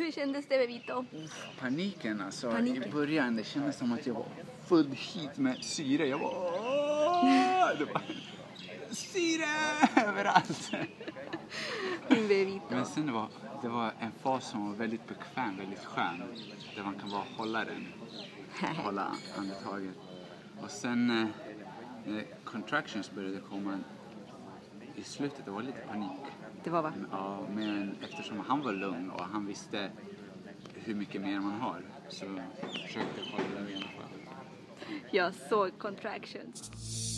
Hur kändes det, Bebito? Paniken alltså. I början det kändes som att jag var full hit med syre. Jag var... Det var syre överallt. Din Bebito. Men sen det var en fas som var väldigt bekväm, väldigt skön. Där man kan bara hålla den. Hålla andetaget. Och sen när contractions började komma i slutet, det var lite panik. Det var va? Ja, men eftersom han var lugn och han visste hur mycket mer man har så försökte jag hålla det i alla fall. Jag såg contractions.